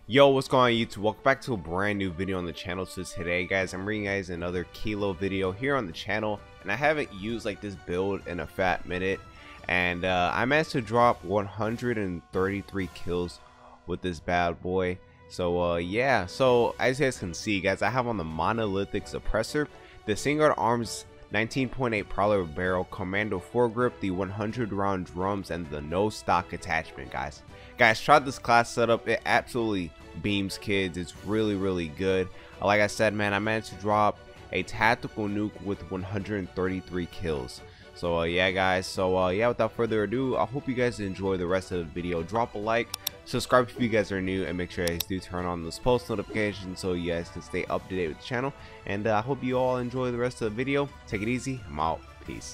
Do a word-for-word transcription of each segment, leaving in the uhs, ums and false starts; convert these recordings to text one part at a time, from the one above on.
Yo, what's going on YouTube? Welcome back to a brand new video on the channel. So today guys, I'm bringing you guys another Kilo video here on the channel, and I haven't used like this build in a fat minute, and uh, I managed to drop one hundred thirty-three kills with this bad boy. So uh, yeah, so as you guys can see guys, I have on the monolithic suppressor, the Singular Arms nineteen point eight Prowler barrel, Commando foregrip, the one hundred round drums, and the no stock attachment. Guys guys try this class setup. It absolutely beams kids. It's really really good. Like I said, man, I managed to drop a tactical nuke with one hundred thirty-three kills. So uh, yeah guys, so uh, yeah, without further ado, I hope you guys enjoy the rest of the video. Drop a like, subscribe if you guys are new, and make sure you guys do turn on those post notifications so you guys can stay up to date with the channel. And uh, I hope you all enjoy the rest of the video. Take it easy. I'm out. Peace.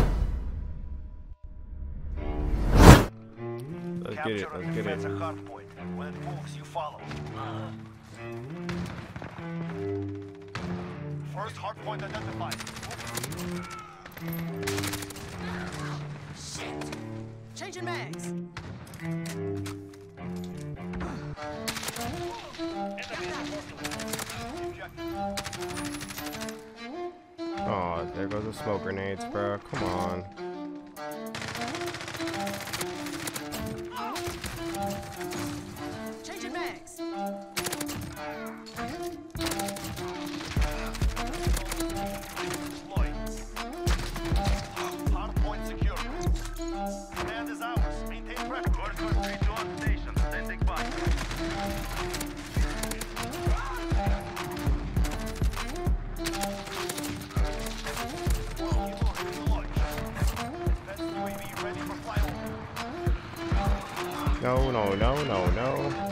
Let's get it. Let's get it. When it moves, you follow. First hard point identified. Shit! Changing mags. Oh, there goes the smoke grenades, bro. Come on. Changing mags. Hard point secure. Command is ours. Maintain pressure. Course three two on station. Standing by. No, no, no, no, no.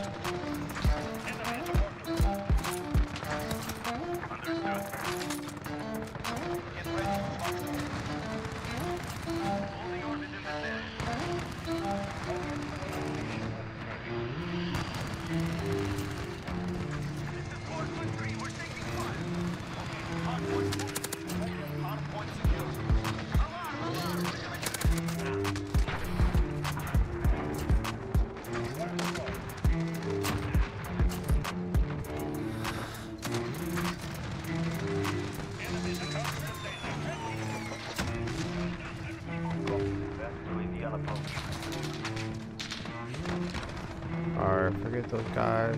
Alright, forget those guys.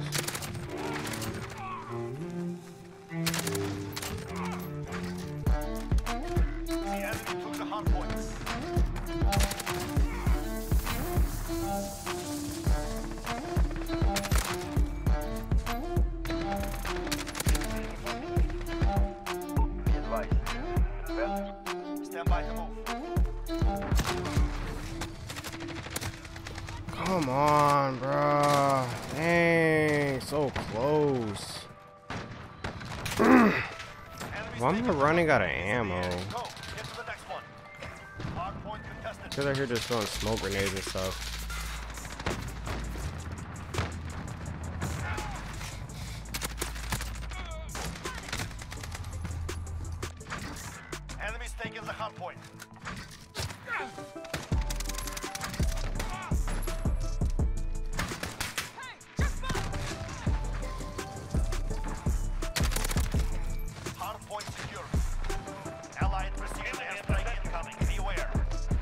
The enemy took the hard point. Stand by to move. Come on, bro. Dang, so close. Why am I running out of ammo? Go. Get to the next one. Hard point contested. Because I hear just throwing smoke grenades and stuff. Enemies taking the hard point. Hard point secure. Allied precision airstrike incoming. Beware.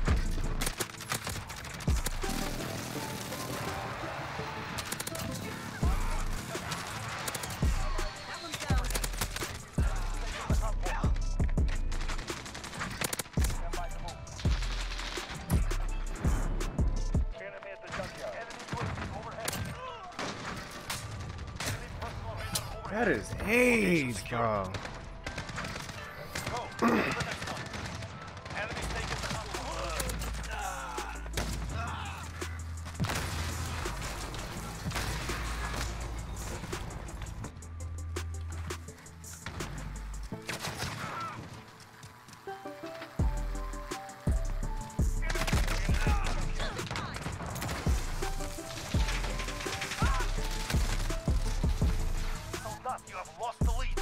That is AIDS, bro. Go. Get to the next one. Enemies taking the hard point. You have lost the lead.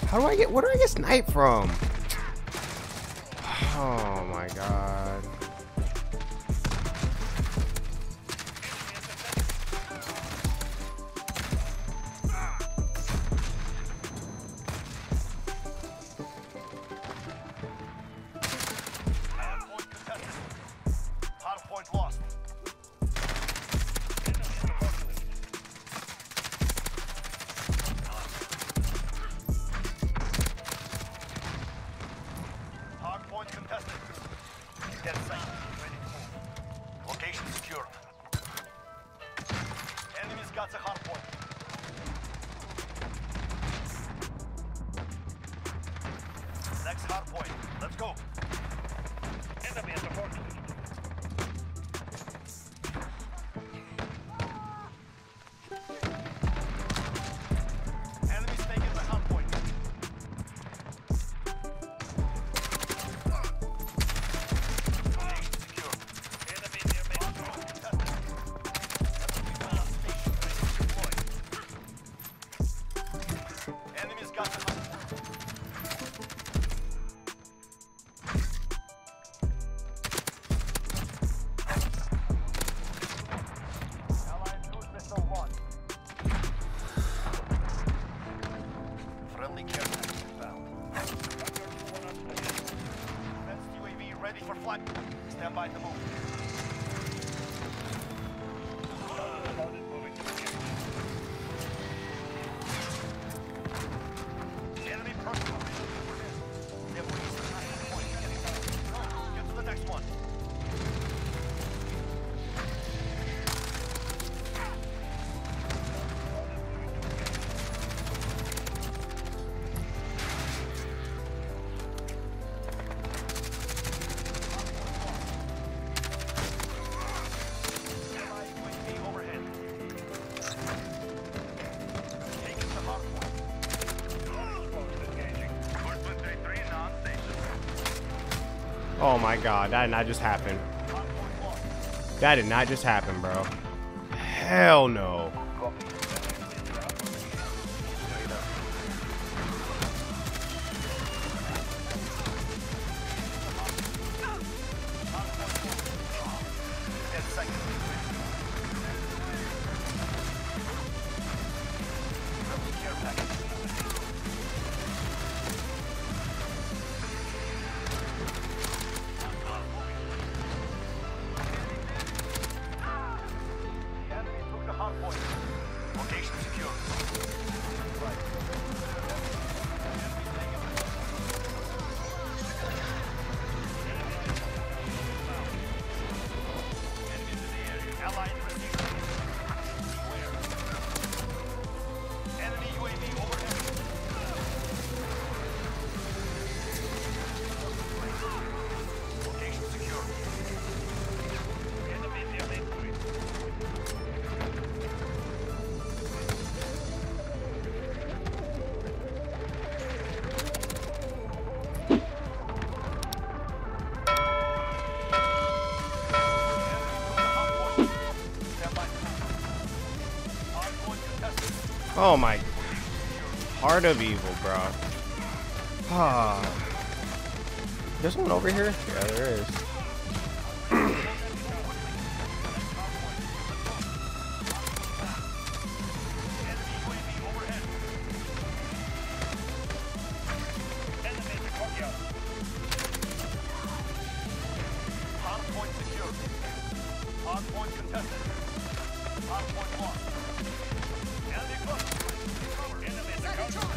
How do I get, where do I get sniped from? Oh my god. Hardpoint contested. Hardpoint lost. Hardpoint contested. Dead sight. Ready to move. Location secured. Enemies got the hardpoint. Next hardpoint. Let's go. Enemy at the forklift. Enemies taking the hardpoint. Location secure. Enemy near main control. Contested. Station ready to deploy. Enemies got the hardpoint. Allied cruise missile launched. Friendly care package inbound. Advanced U A V ready for flight. Stand by to move. Loaded, moving to engage. Enemy personal. Get to the next one. Allied U A V overhead. Taking the hardpoint. Engaging. Course one three three non-station. Oh my god, that did not just happen. Hardpoint lost. That did not just happen, bro. Hell no. Ten seconds. Friendly care package. The enemy took the hard point. Location secure. Right. Enemy taking the enemies in the area. Allied receiver. Beware. Enemy U A V overhead. Location secure. Enemy near main point. Oh my. Heart of evil, bro. Ah. There's one over here? Yeah, there is. Hardpoint secure. Hardpoint contested. Hardpoint lost. Enemy close. Enemy in the counter.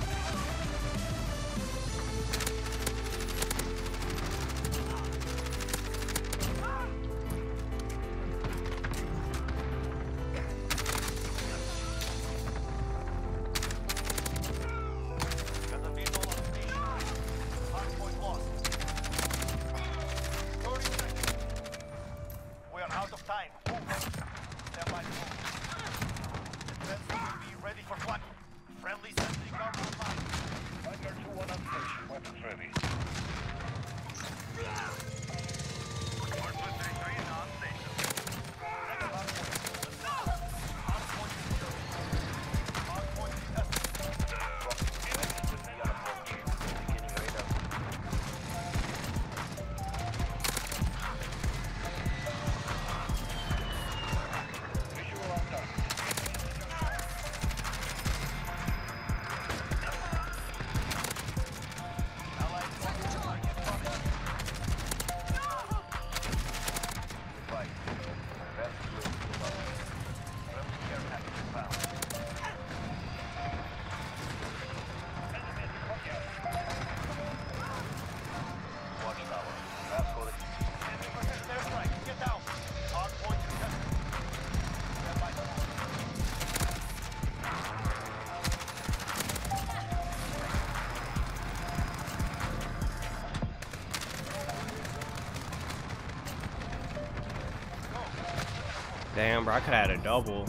Damn, bro, I could have had a double.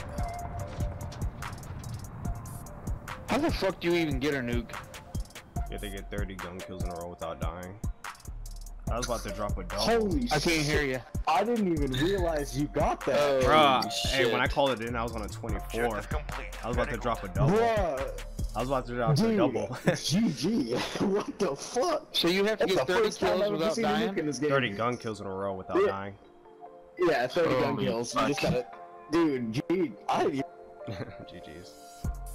How the fuck do you even get a nuke? You have to get thirty gun kills in a row without dying. I was about to drop a double. Holy I can't shit. hear you. I didn't even realize you got that. Oh, Bruh, hey, shit. when I called it in, I was on a twenty-four. Objective complete. I was about to Ready drop a for- double. Bruh, I was about to drop a dude, double. G G. What the fuck? So you have to That's get the thirty first time kills I've ever without seen a nuke dying? in this game. thirty gun kills in a row without Yeah. dying. Yeah, thirty gun Holy kills. You fuck. just gotta, dude. G, I G G's.